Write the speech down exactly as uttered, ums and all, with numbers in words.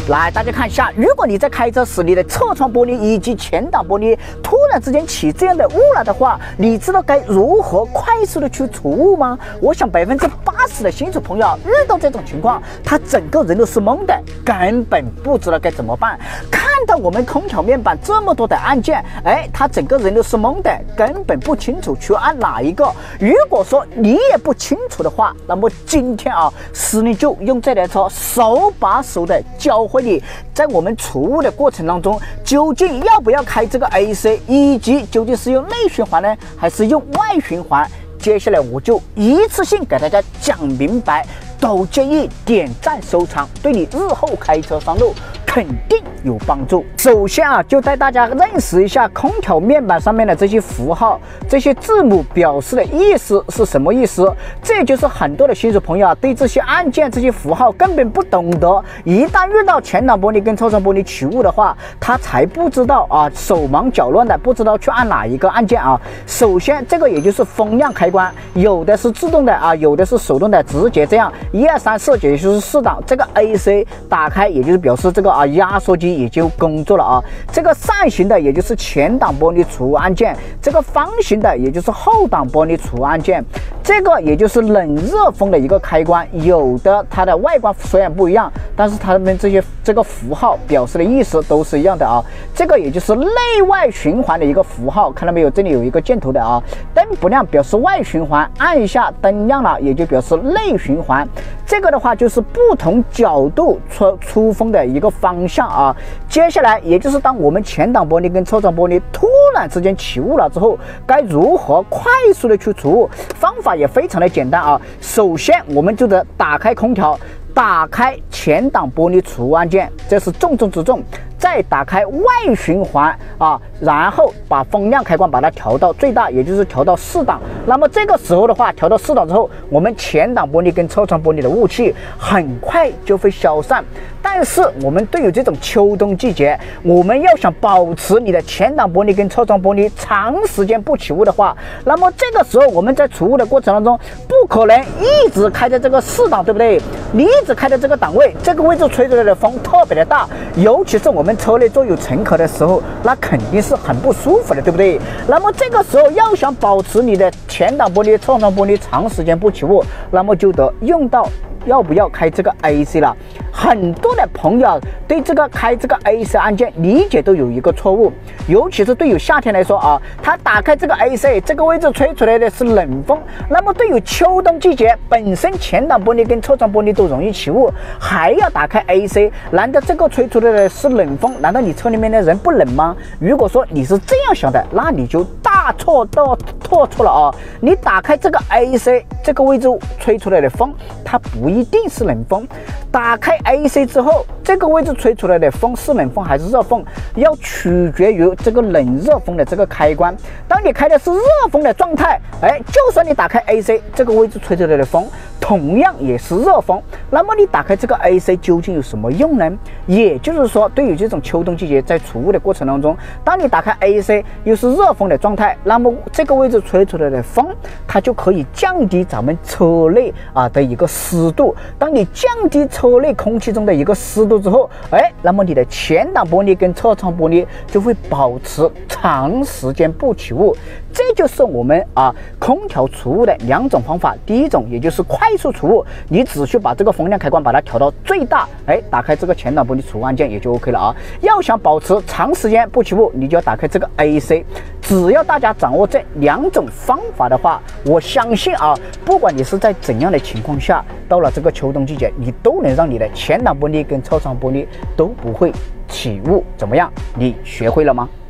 来，大家看一下，如果你在开车时，你的侧窗玻璃以及前挡玻璃突然之间起这样的雾了的话，你知道该如何快速的去除雾吗？我想百分之八十的新手朋友遇到这种情况，他整个人都是懵的，根本不知道该怎么办。看到我们空调面板这么多的按键，哎，他整个人都是懵的，根本不清楚去按哪一个。如果说你也不清楚的话，那么今天啊，司令就用这台车手把手的教会你，在我们除雾的过程当中，究竟要不要开这个 A C， 以及究竟是用内循环呢，还是用外循环？接下来我就一次性给大家讲明白，都建议点赞收藏，对你日后开车上路肯定有帮助。首先啊，就带大家认识一下空调面板上面的这些符号、这些字母表示的意思是什么意思。这就是很多的新手朋友啊，对这些按键、这些符号根本不懂得。一旦遇到前挡玻璃跟侧窗玻璃起雾的话，他才不知道啊，手忙脚乱的，不知道去按哪一个按键啊。首先，这个也就是风量开关，有的是自动的啊，有的是手动的，直接这样一二三四，也就是四档。这个 A C 打开，也就是表示这个啊压缩机也就工作了啊。这个扇形的也就是前挡玻璃除雾按键，这个方形的也就是后挡玻璃除雾按键，这个也就是冷热风的一个开关。有的它的外观虽然不一样，但是它们这些这个符号表示的意思都是一样的啊。这个也就是内外循环的一个符号，看到没有？这里有一个箭头的啊。灯不亮表示外循环，按一下灯亮了，也就表示内循环。这个的话就是不同角度出出风的一个方向啊。接下来也就是当我们前挡玻璃跟侧窗玻璃突然之间起雾了之后，该如何快速的去除雾？方法也非常的简单啊。首先我们就得打开空调，打开前挡玻璃除雾按键，这是重中之重。再打开外循环啊，然后把风量开关把它调到最大，也就是调到四档。那么这个时候的话，调到四档之后，我们前挡玻璃跟侧窗玻璃的雾气很快就会消散。但是我们对于这种秋冬季节，我们要想保持你的前挡玻璃跟侧窗玻璃长时间不起雾的话，那么这个时候我们在除雾的过程当中，不可能一直开在这个四档，对不对？你一直开在这个档位，这个位置吹出来的风特别的大，尤其是我们车内坐有乘客的时候，那肯定是很不舒服的，对不对？那么这个时候要想保持你的前挡玻璃、侧窗玻璃长时间不起雾，那么就得用到要不要开这个 A C 了。很多的朋友对这个开这个 A C 按键理解都有一个错误，尤其是对于夏天来说啊，他打开这个 A C， 这个位置吹出来的是冷风。那么对于秋冬季节，本身前挡玻璃跟侧窗玻璃都容易起雾，还要打开 A C， 难道这个吹出来的是冷风？难道你车里面的人不冷吗？如果说你是这样想的，那你就大错特错错了啊！你打开这个 A C， 这个位置吹出来的风，它不一定是冷风。打开 A C 之后，这个位置吹出来的风是冷风还是热风，要取决于这个冷热风的这个开关。当你开的是热风的状态，哎，就算你打开 A C， 这个位置吹出来的风同样也是热风。那么你打开这个 A C 究竟有什么用呢？也就是说，对于这种秋冬季节在除雾的过程当中，当你打开 A C 又是热风的状态，那么这个位置吹出来的风，它就可以降低咱们车内啊的一个湿度。当你降低车内空气中的一个湿度之后，哎，那么你的前挡玻璃跟侧窗玻璃就会保持长时间不起雾。这就是我们啊空调除雾的两种方法。第一种也就是快速除雾，你只需把这个风量开关把它调到最大，哎，打开这个前挡玻璃除雾按键也就 OK 了啊。要想保持长时间不起雾，你就要打开这个 A C。只要大家掌握这两种方法的话，我相信啊，不管你是在怎样的情况下，到了这个秋冬季节，你都能让你的前挡玻璃跟侧窗玻璃都不会起雾。怎么样？你学会了吗？